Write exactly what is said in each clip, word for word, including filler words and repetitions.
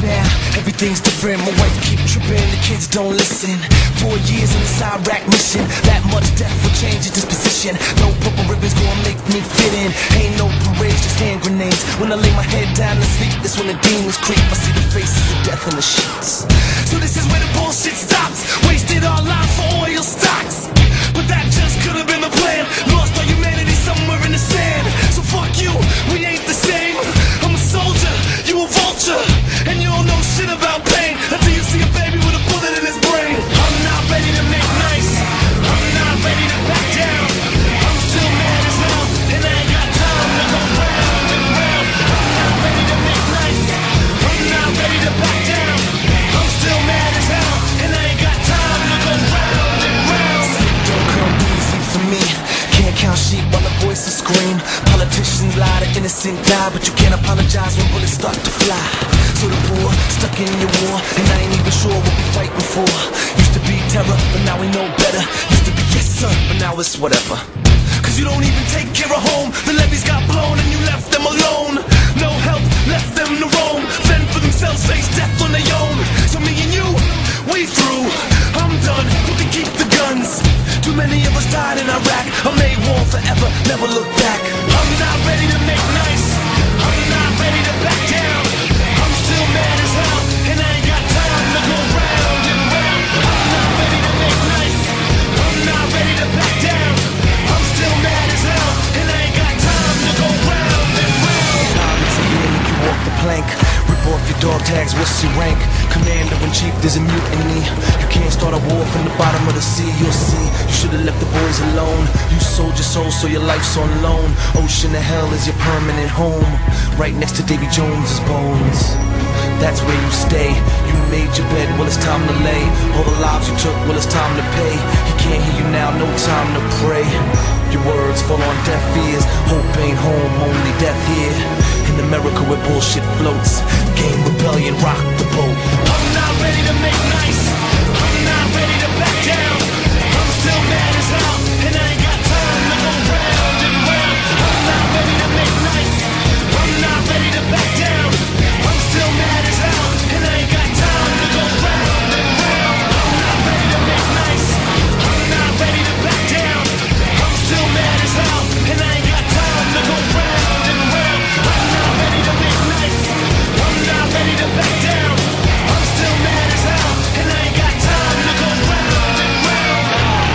now, everything's different. My wife keep tripping, the kids don't listen. Four years in this Iraq mission, that much death will change your disposition. No purple ribbons gonna make me fit in. Ain't no parades, just hand grenades. When I lay my head down to sleep, that's when the demons creep. I see the faces of death in the sheets. So this is where the bullshit stops. Wasted our lives for oil stocks, but that just could have been the plan. Lost our humanity somewhere in the sand. So fuck you, we ain't the same. I'm a soldier, you a vulture, and you don't know shit about pain until you see a baby with a bullet in his brain. I'm not ready to make nice, I'm not ready to back down. I'm still mad as hell, and I ain't got time to go round and round. I'm not ready to make nice, I'm not ready to back down. I'm still mad as hell, and I ain't got time to go round and round. Sleep don't come easy for me. Can't count sheep while the voices scream. Politicians lie, the innocent die, but you can't apologize when bullets start to fly. So the poor, stuck in your war, and I ain't even sure what we fighting for. Used to be terror, but now we know better. Used to be yes sir, but now it's whatever. Cause you don't even take care of home. The levees got blown and you left them alone. No help, left them to roam. Fend for themselves, face death on their own. So me and you, we through. I'm done, who can keep the guns? Too many of us died in Iraq. I made war forever, never look back. I'm not ready to make nice, I'm not ready to back down. I'm still mad as hell, and I ain't got time to go round and round. I'm not ready to make nice, I'm not ready to back down. I'm still mad as hell, and I ain't got time to go round and round. It's a year make you walk the plank. Rip off your dog tags, what's your rank? Commander-in-chief, there's a mutiny. You can't start a war from the bottom of the sea. You'll see, you should've left the boys alone. You sold your soul, so your life's on loan. Ocean of hell is your permanent home, right next to Davy Jones's bones. That's where you stay. You made your bed, well it's time to lay. All the lives you took, well it's time to pay. He can't hear you now, no time to pray. Your words fall on deaf ears. Hope ain't home, only death here. In America where bullshit floats, game rebellion rock the boat. I'm not ready to make nice, I'm not ready to back down. I'm still mad as hell, and I ain't got time to go round and round. I'm not ready to make nice, I'm not ready to back down. I'm still mad as hell, and I ain't got time to go round and round. I'm not ready to make nice, I'm not ready to back down. I'm still mad as hell, and I ain't got time to go round and round. I'm not ready to make nice, I'm not ready to back down. I'm still mad as hell, and I ain't got time to go round and round.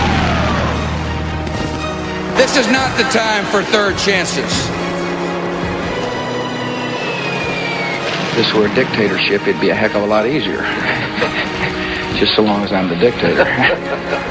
This is not the time for third chances. If this were a dictatorship, it'd be a heck of a lot easier. Just so long as I'm the dictator.